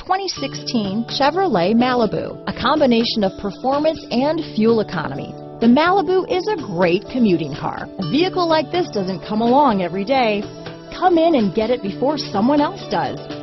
2016 Chevrolet Malibu, a combination of performance and fuel economy. The Malibu is a great commuting car. A vehicle like this doesn't come along every day. Come in and get it before someone else does.